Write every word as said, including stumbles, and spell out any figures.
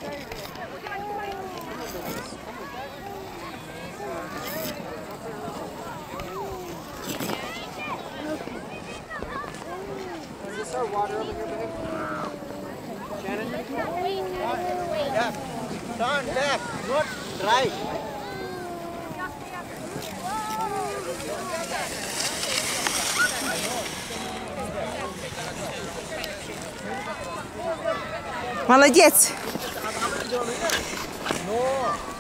Is this our water over here, babe? Shannon? Left. Turn left. Not right. Молодец. No.